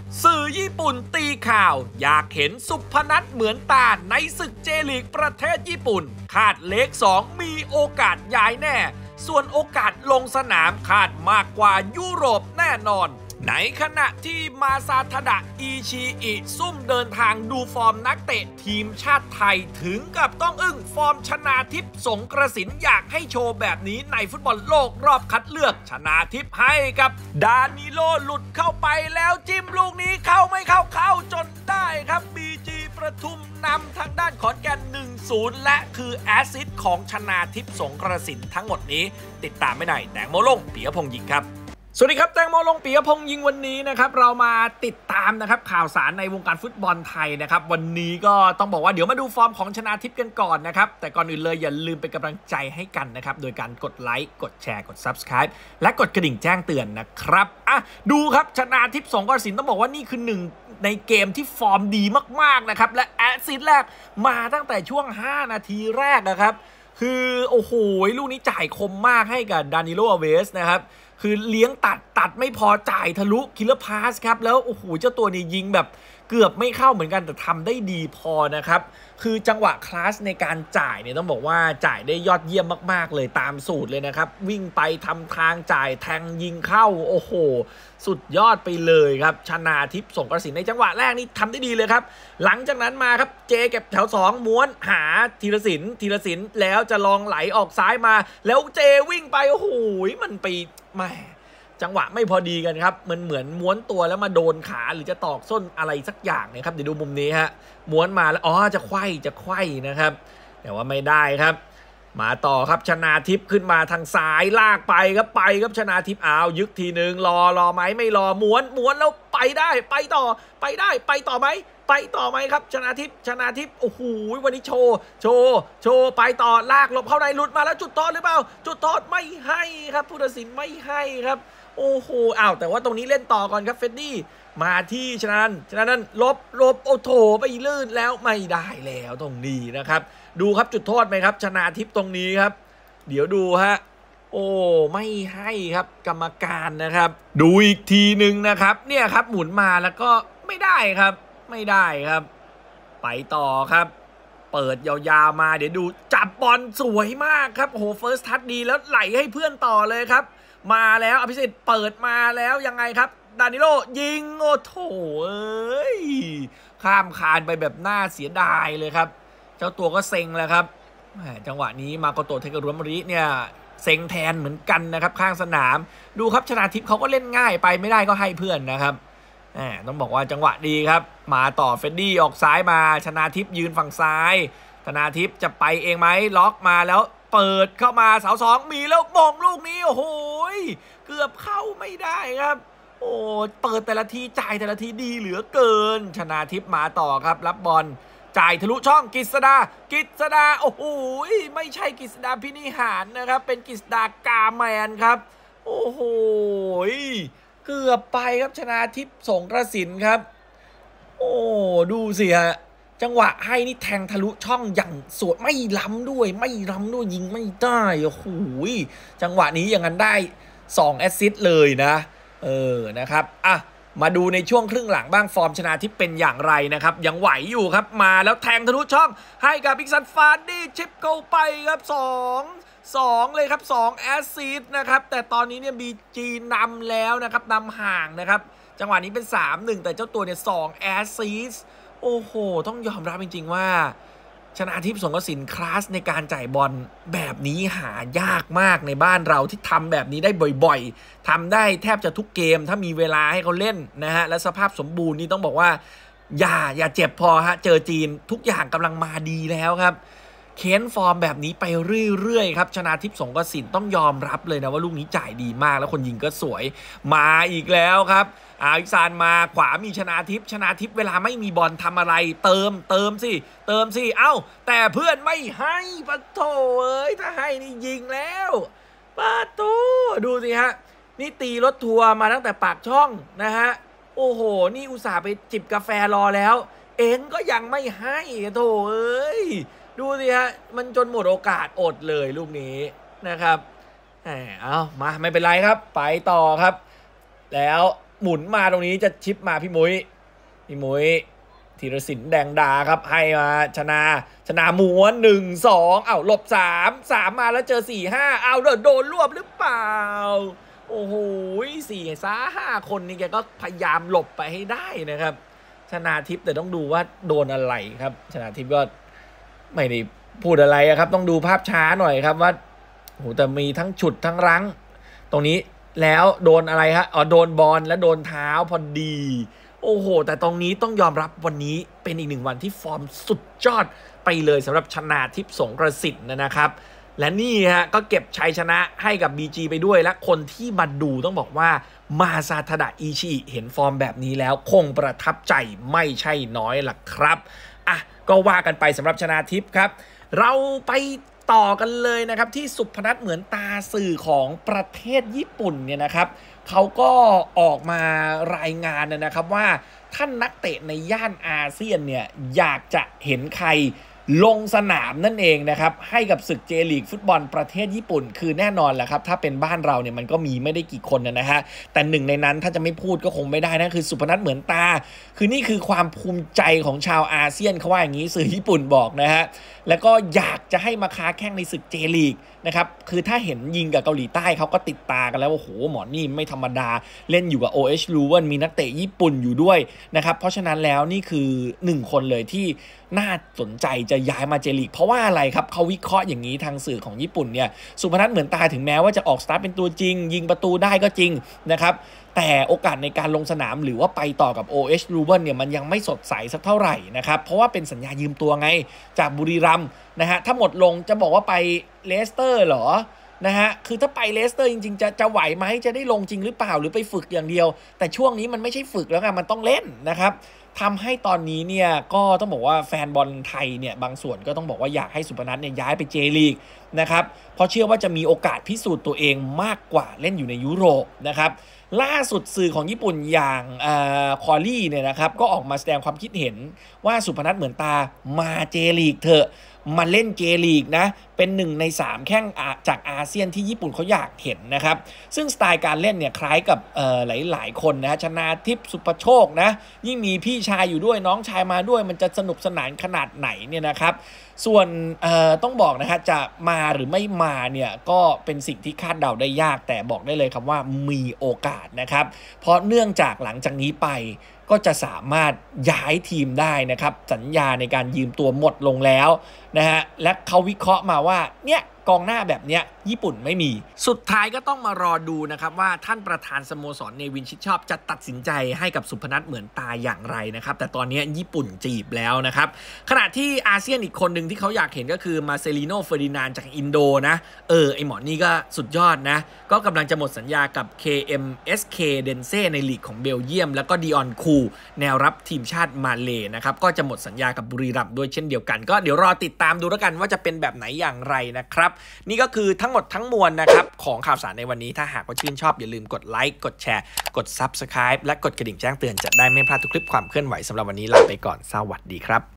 สื่อญี่ปุ่นตีข่าวอยากเห็นสุพนัทเหมือนตาในศึกเจลีกประเทศญี่ปุ่นคาดเลข2มีโอกาสย้ายแน่ส่วนโอกาสลงสนามคาดมากกว่ายุโรปแน่นอนในขณะที่มาซาทดะอิชิอิซุ่มเดินทางดูฟอร์มนักเตะทีมชาติไทยถึงกับต้องอึ้งฟอร์มชนาทิพย์สงกระสินอยากให้โชว์แบบนี้ในฟุตบอลโลกรอบคัดเลือกชนาทิพย์ให้กับดานิโลหลุดเข้าไปแล้วจิ้มลูกนี้เข้าไม่เข้าจนได้ครับบีจีประทุมนำทางด้านขอนแก่น 1-0 และคือแอสซิสต์ของชนาทิพย์สงกระสินทั้งหมดนี้ติดตามไม่ได้แตงโมลงปิยพงษ์ยิงครับสวัสดีครับแตงโมลงปิยพงษ์ยิงวันนี้นะครับเรามาติดตามนะครับข่าวสารในวงการฟุตบอลไทยนะครับวันนี้ก็ต้องบอกว่าเดี๋ยวมาดูฟอร์มของชนาทิพย์กันก่อนนะครับแต่ก่อนอื่นเลยอย่าลืมเป็นกำลังใจให้กันนะครับโดยการกดไลค์กดแชร์กด Subscribe และกดกระดิ่งแจ้งเตือนนะครับดูครับชนาทิพย์สงกระสินต้องบอกว่านี่คือหนึ่งในเกมที่ฟอร์มดีมากๆนะครับและแอสซิสต์แรกมาตั้งแต่ช่วง5นาทีแรกนะครับคือโอ้โหลูกนี้จ่ายคมมากให้กับดานิโล อาเวสนะครับคือเลี้ยงตัดไม่พอจ่ายทะลุคิลเลอร์พาสครับแล้วโอ้โหเจ้าตัวนี้ยิงแบบเกือบไม่เข้าเหมือนกันแต่ทำได้ดีพอนะครับคือจังหวะคลาสในการจ่ายเนี่ยต้องบอกว่าจ่ายได้ยอดเยี่ยมมากๆเลยตามสูตรเลยนะครับวิ่งไปทำทางจ่ายแทงยิงเข้าโอ้โหสุดยอดไปเลยครับชนาทิพย์สงกระสินในจังหวะแรกนี่ทำได้ดีเลยครับหลังจากนั้นมาครับเจเก็บแถว2ม้วนหาธีรศิลป์แล้วจะลองไหลออกซ้ายมาแล้วเจวิ่งไปโอ้โหมันไปแหมจังหวะไม่พอดีกันครับมันเหมือนม้วนตัวแล้วมาโดนขาหรือจะตอกส้นอะไรสักอย่างนะครับเดี๋ยวดูมุมนี้ฮะม้วนมาแล้วจะไขว้นะครับแต่ว่าไม่ได้ครับมาต่อครับชนาทิพย์ขึ้นมาทางซ้ายลากไปครับชนาทิพย์ยึกทีนึงรอไหมไม่รอม้วนแล้วไปได้ไปต่อไหมไปต่อไหมครับชนาทิพย์โอ้โหวันนี้โชว์ไปต่อลากหลบเข้าในหลุดมาแล้วจุดโทษหรือเปล่าจุดโทษไม่ให้ครับผู้ตัดสินไม่ให้ครับโอ้โหแต่ว่าตรงนี้เล่นต่อก่อนครับเฟดดี้มาที่ชนะนั้นลบโอ้โถไปลื่นแล้วไม่ได้แล้วตรงนี้นะครับดูครับจุดโทษไหมครับชนาทิพย์ตรงนี้ครับเดี๋ยวดูฮะโอ้ไม่ให้ครับกรรมการนะครับดูอีกทีหนึ่งนะครับเนี่ยครับหมุนมาแล้วก็ไม่ได้ครับไปต่อครับเปิดยาวๆมาเดี๋ยวดูจับบอลสวยมากครับโอ้โหเฟิร์สทัชดีแล้วไหลให้เพื่อนต่อเลยครับมาแล้วอภิสิทธิ์เปิดมาแล้วยังไงครับดานิโลยิงโอ้โถข้ามคานไปแบบน่าเสียดายเลยครับเจ้าตัวก็เซ็งแล้วครับจังหวะนี้มาโกโตะเทกุรุมริเนี่ยเซ็งแทนเหมือนกันนะครับข้างสนามดูครับชนาทิพย์เขาก็เล่นง่ายไปไม่ได้ก็ให้เพื่อนนะครับต้องบอกว่าจังหวะดีครับมาต่อเฟดดี้ออกซ้ายมาชนาทิพย์ยืนฝั่งซ้ายชนาทิพย์จะไปเองไหมล็อกมาแล้วเปิดเข้ามาเสา2มีแล้วมองลูกนี้โอ้โหเกือบเข้าไม่ได้ครับโอ้เปิดแต่ละทีจ่ายแต่ละทีดีเหลือเกินชนาทิพย์มาต่อครับรับบอลจ่ายทะลุช่องกฤษดาโอ้โหไม่ใช่กฤษดาพินิหารนะครับเป็นกฤษดากาแมนครับโอ้โหเกือบไปครับชนาทิพย์สงกระสินครับโอ้ดูสิฮะจังหวะให้นี่แทงทะลุช่องอย่างสวยไม่ล้ำด้วยยิงไม่ได้โอ้โหจังหวะนี้อย่างนั้นได้2แอสซิสต์เลยนะนะครับมาดูในช่วงครึ่งหลังบ้างฟอร์มชนาทิพย์เป็นอย่างไรนะครับยังไหวอยู่ครับมาแล้วแทงทะลุช่องให้กับอิกซันฟานดี้ชิปเข้าไปครับ2เลยครับ2แอสซิสต์นะครับแต่ตอนนี้เนี่ยบีจีนำแล้วนะครับนำห่างนะครับจังหวะนี้เป็น 3-1 แต่เจ้าตัวเนี่ย2แอสซิสต์โอ้โหต้องยอมรับจริงๆว่าชนาทิพย์สงกระสินคลาสในการจ่ายบอลแบบนี้หายากมากในบ้านเราที่ทำแบบนี้ได้บ่อยๆทำได้แทบจะทุกเกมถ้ามีเวลาให้เขาเล่นนะฮะและสภาพสมบูรณ์นี่ต้องบอกว่าอย่าเจ็บพอฮะเจอจีนทุกอย่างกำลังมาดีแล้วครับเค้นฟอร์มแบบนี้ไปเรื่อยๆครับชนาทิพย์สงกระสินต้องยอมรับเลยนะว่าลูกนี้จ่ายดีมากแล้วคนยิงก็สวยมาอีกแล้วครับอิกซานมาขวามีชนาทิพย์เวลาไม่มีบอลทำอะไรเติมสิแต่เพื่อนไม่ให้ปะโถถ้าให้นี่ยิงแล้วปะโถดูสิฮะนี่ตีรถทัวร์มาตั้งแต่ปากช่องนะฮะโอ้โหนี่อุตส่าห์ไปจิบกาแฟรอแล้วเองก็ยังไม่ให้โถดูสิฮะมันจนหมดโอกาสอดเลยลูกนี้นะครับมาไม่เป็นไรครับไปต่อครับแล้วหมุนมาตรงนี้จะชิปมาพี่มุ้ยธีรศิลป์แดงดาครับให้มาชนะม้วน1-2หลบ3มาแล้วเจอ4-5โดนรวบหรือเปล่าโอ้โห4-5 คนนี่แกก็พยายามหลบไปให้ได้นะครับชนาทิพย์แต่ต้องดูว่าโดนอะไรครับชนาทิพย์ก็ไม่ได้พูดอะไรครับต้องดูภาพช้าหน่อยครับว่าโหแต่มีทั้งฉุดทั้งรั้งตรงนี้แล้วโดนอะไรฮะโดนบอลและโดนเท้าพอดีโอ้โหแต่ตรงนี้ต้องยอมรับวันนี้เป็นอีก1 วันที่ฟอร์มสุดยอดไปเลยสำหรับชนาทิพย์สงกระสินนะครับและนี่ฮะก็เก็บชัยชนะให้กับ BG ไปด้วยและคนที่มาดูต้องบอกว่ามาซาทาดะอิชิเห็นฟอร์มแบบนี้แล้วคงประทับใจไม่ใช่น้อยล่ะครับก็ว่ากันไปสำหรับชนาทิพย์ครับเราไปต่อกันเลยนะครับที่สุพนัทเหมือนตาสื่อของประเทศญี่ปุ่นเนี่ยนะครับเขาก็ออกมารายงานนะครับว่าท่านนักเตะในย่านอาเซียนเนี่ยอยากจะเห็นใครลงสนามนั่นเองนะครับให้กับศึกเจลีกฟุตบอลประเทศญี่ปุ่นคือแน่นอนแหละครับถ้าเป็นบ้านเราเนี่ยมันก็มีไม่ได้กี่คนนะฮะแต่หนึ่งในนั้นถ้าจะไม่พูดก็คงไม่ได้นะคือสุพนัทเหมือนตาคือนี่คือความภูมิใจของชาวอาเซียนเขาว่าอย่างนี้สื่อญี่ปุ่นบอกนะฮะแล้วก็อยากจะให้มาค้าแข่งในศึกเจลีกนะครับคือถ้าเห็นยิงกับเกาหลีใต้เขาก็ติดตากันแล้วว่าโหหมอนี่ไม่ธรรมดาเล่นอยู่กับ OH ลูเวนมีนักเตะญี่ปุ่นอยู่ด้วยนะครับเพราะฉะนั้นแล้วนี่คือ1 คนเลยที่น่าสนใจจะย้ายมาเจลีกเพราะว่าอะไรครับเขาวิเคราะห์อย่างนี้ทางสื่อของญี่ปุ่นเนี่ยสุพนัทเหมือนตาถึงแม้ว่าจะออกสตาร์ทเป็นตัวจริงยิงประตูได้ก็จริงนะครับแต่โอกาสในการลงสนามหรือว่าไปต่อกับ OH ลูเวนเนี่ยมันยังไม่สดใสสักเท่าไหร่นะครับเพราะว่าเป็นสัญญายืมตัวไงจากบุรีรัมย์นะฮะถ้าหมดลงจะบอกว่าไปเลสเตอร์เหรอนะฮะคือถ้าไปเลสเตอร์จริงๆจะไหวไหมจะได้ลงจริงหรือเปล่าหรือไปฝึกอย่างเดียวแต่ช่วงนี้มันไม่ใช่ฝึกแล้วไงมันต้องเล่นนะครับทำให้ตอนนี้เนี่ยก็ต้องบอกว่าแฟนบอลไทยเนี่ยบางส่วนก็ต้องบอกว่าอยากให้สุพนัทเนี่ยย้ายไปเจลีกนะครับเพราะเชื่อว่าจะมีโอกาสพิสูจน์ตัวเองมากกว่าเล่นอยู่ในยุโรปนะครับล่าสุดสื่อของญี่ปุ่นอย่างคอลี่เนี่ยนะครับก็ออกมาแสดงความคิดเห็นว่าสุพนัทเหมือนตามาเจลีกเถอะมาเล่นเจลีกนะเป็น1 ใน 3แข้งจากอาเซียนที่ญี่ปุ่นเขาอยากเห็นนะครับซึ่งสไตล์การเล่นเนี่ยคล้ายกับหลายคนนะชนาทิพย์สุภโชคนะยิ่งมีพี่ชายอยู่ด้วยน้องชายมาด้วยมันจะสนุกสนานขนาดไหนเนี่ยนะครับส่วนต้องบอกนะฮะจะมาหรือไม่มาเนี่ยก็เป็นสิ่งที่คาดเดาได้ยากแต่บอกได้เลยครับว่ามีโอกาสนะครับเพราะเนื่องจากหลังจากนี้ไปก็จะสามารถย้ายทีมได้นะครับสัญญาในการยืมตัวหมดลงแล้วนะฮะและเขาวิเคราะห์มาว่าเนี่ยกองหน้าแบบเนี้ยญี่ปุ่นไม่มีสุดท้ายก็ต้องมารอดูนะครับว่าท่านประธานสโมสรเนวินชิดชอบจะตัดสินใจให้กับสุพนัทเหมือนตาอย่างไรนะครับแต่ตอนนี้ญี่ปุ่นจีบแล้วนะครับขณะที่อาเซียนอีกคนหนึ่งที่เขาอยากเห็นก็คือมาเซลิโนเฟอร์ดินานด์จากอินโดนะไอหมอนี่ก็สุดยอดนะก็กำลังจะหมดสัญญากับ KMSK เดนเซ่ในลีกของเบลเยียมแล้วก็ดิออนคูแนวรับทีมชาติมาเลนะครับก็จะหมดสัญญากับบุรีรัมย์ด้วยเช่นเดียวกันก็เดี๋ยวรอติดตามดูแล้วกันว่าจะเป็นแบบไหนอย่างไรนะครับนี่ก็คือทั้งหมดทั้งมวลนะครับของข่าวสารในวันนี้ถ้าหากว่าชื่นชอบอย่าลืมกดไลค์กดแชร์กด Subscribe และกดกระดิ่งแจ้งเตือนจะได้ไม่พลาดทุกคลิปความเคลื่อนไหวสำหรับวันนี้ลาไปก่อนสวัสดีครับ